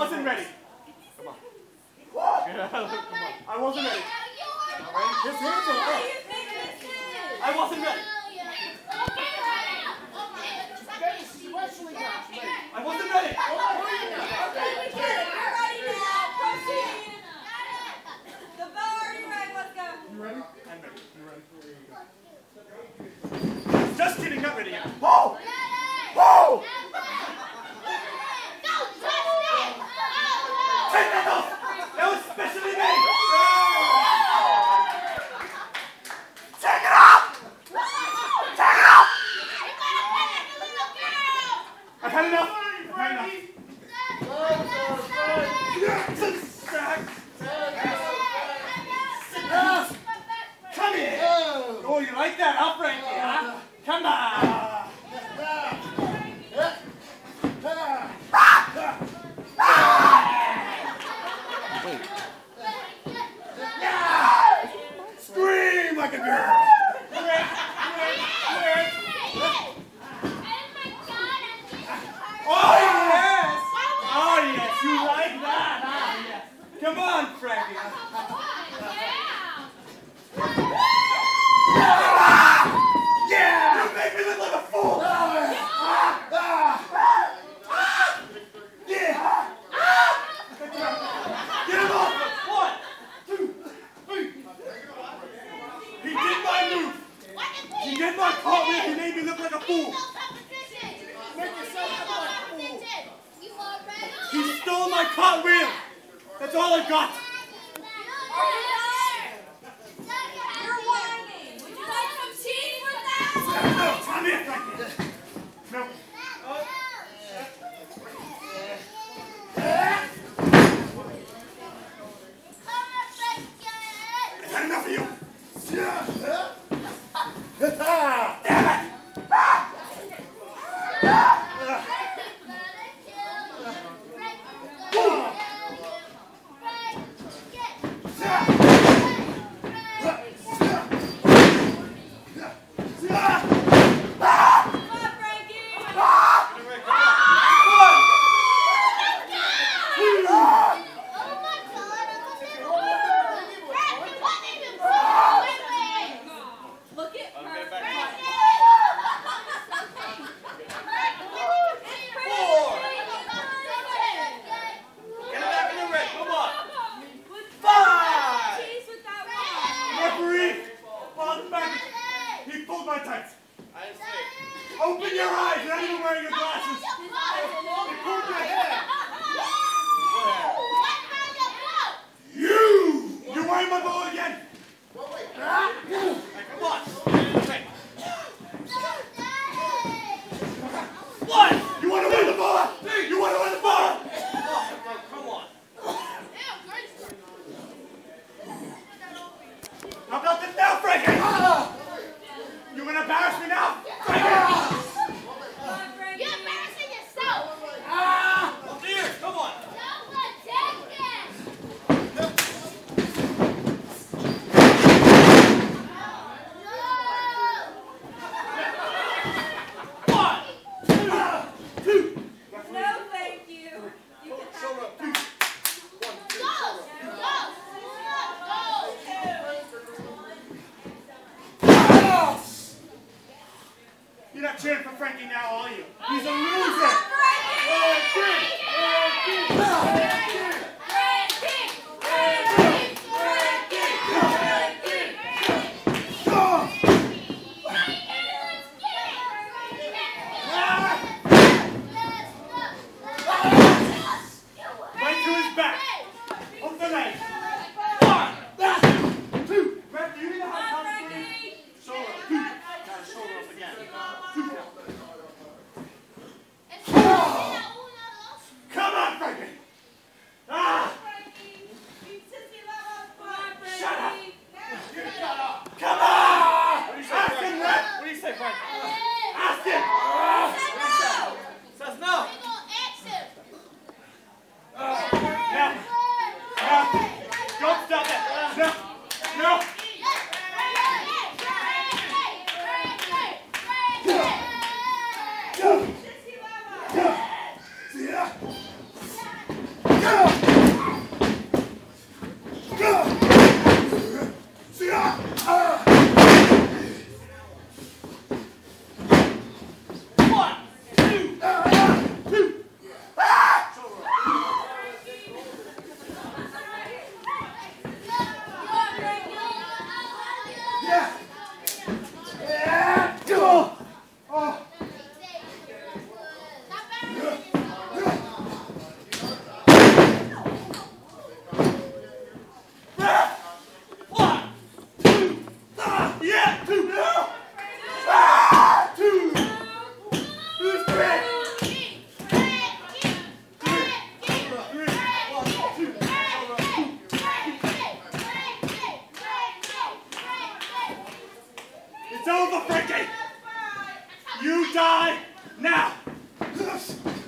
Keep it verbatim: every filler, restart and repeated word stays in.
wasn't ready. Come on. Come on. I wasn't ready. All right? His hands are up. I wasn't ready. I wasn't ready. Okay, we get it. You're ready now. Proceed. The bell already rang. Let's go. You ready? I'm ready. You ready? Just kidding. Not ready yet. Whoa! Whoa! Take that off! That was especially me! Take it off! Take it off! I've had enough! I've had enough! Come here! Oh, you like that, huh, Frankie? Huh? Come on! Scream like a girl! Oh yes! Oh yes, you like that, huh? Yes. Come on, Frankie. Yeah! You make me look like a fool! Yeah! Get him off! One, two, three. He did my move! He did my cartwheel! He made me look like a fool! He stole my cartwheel! That's all I got! You're whining. Would you like some cheese with that? No, come here, Frankie! No. I've had enough of you! Damn it! Open your eyes! You're not even wearing your glasses! You pulled your head! You! You're wearing my ball again! Hey, come on! Hey. What? You want to win the ball? You want to win the ball? Oh, come on! How about this now, Frankie? You gonna embarrass me now? Frankie! You're embarrassing yourself. Ah! Up here, come on! You're not cheering for Frankie now, are you? He's a loser! Frankie! Frankie! Frankie! Right to his back! Hook the knife! One! Two! Brett, do you know how to come through? Shoulder up. Two! Now shoulder up again. Two! Come on, Frankie! die now.